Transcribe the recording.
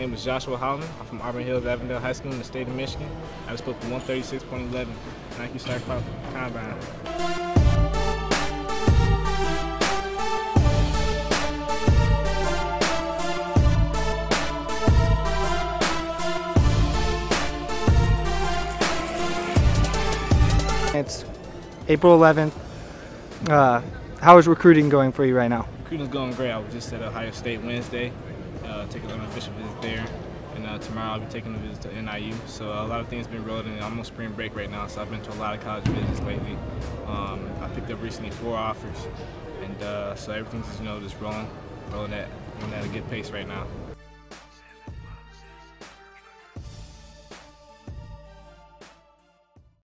name is Joshuwa Holloman. I'm from Auburn Hills, Avondale High School in the state of Michigan. I just put 136.11 Nike SPARQ Combine. It's April 11th. How is recruiting going for you right now? Recruiting's going great. I was just at Ohio State Wednesday, taking an official visit there, and tomorrow I'll be taking a visit to NIU. So a lot of things have been rolling. I'm on spring break right now, so I've been to a lot of college visits lately. I picked up recently 4 offers, and so everything's just rolling at a good pace right now.